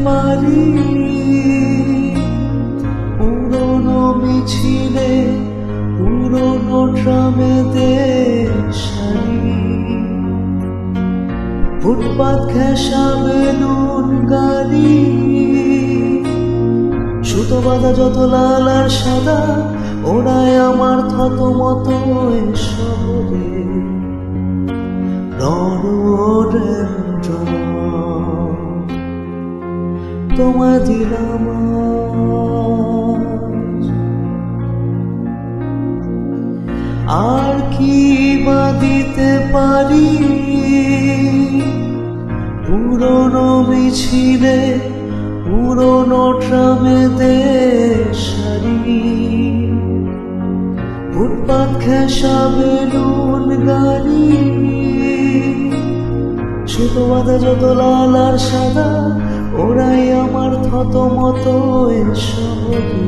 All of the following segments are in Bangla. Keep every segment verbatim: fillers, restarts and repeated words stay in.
পারি পুরনো মিছিলে পুরনো ট্রামেতে সারি ফুটপাত ঘেঁষা বেলুন গাড়ি সুতো বাঁধা যত লাল আর সাদা ওড়ায় আমার থত মতো শহরে রডোডেন্ড্রন তোমায় দিলাম আর কি বা দিতে পারি পুরনো মিছিলে পুরনো ট্রামেতে সারি ফুটপাত ঘেঁষা বেলুন গাড়ি সুতো বাঁধা যত লাল আর সাদা ওরাই আমার থত মতো শহরে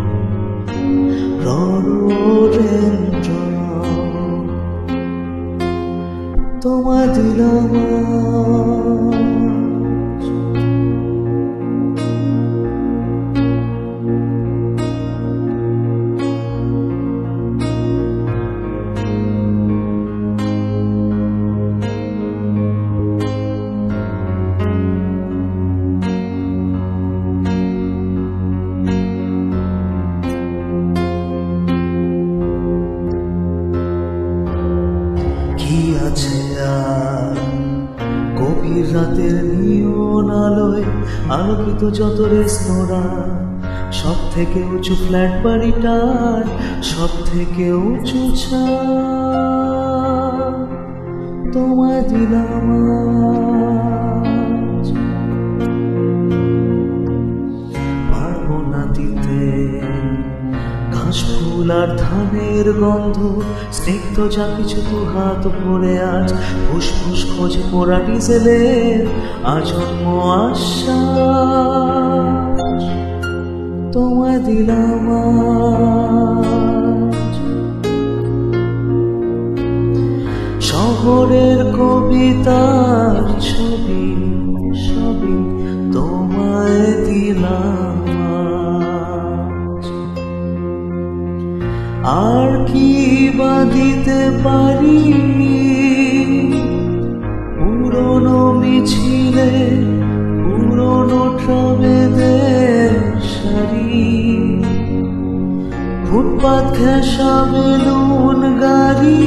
রডোডেন্ড্রন তোমায় দিলাম কি আছে আর গভীর রাতের নিয়ন আলোয় আলোকিত যত রেস্তোরাঁ সব থেকে উঁচু ফ্ল্যাট বাড়িটার সব থেকে উঁচু ছাদ তোমায় দিলাম আজ। পারবো না দিতে ঘাস ফুল আর ধানের গন্ধ স্নিগ্ধ যা কিছু দু হাত ভরে আজ ফুসফুস খোঁজে পোড়া ডিজেলের আজন্ম আশ্বাস তোমায় দিলাম আজ। শহরের কবিতার ছবি সবই তোমায় দিলাম আজ। আর কি বা দিতে পারি পুরনো মিছিলে পুরনো ট্রামেতে সারি ফুটপাত ঘেঁষা বেলুন গাড়ি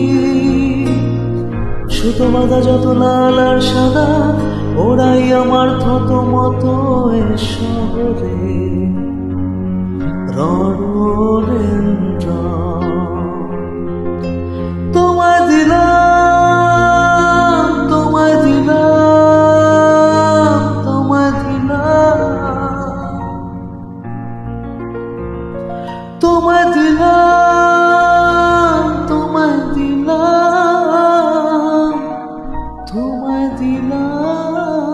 সুতো বাঁধা যত লাল আর সাদা ওরাই আমার থত মতো শহরে রডোডেন্ড্রন তোমায় দিলাম তোমায় দিলাম তোমায় দিলাম তোমায় দিলাম তোমায় দিলাম তোমায় দিলাম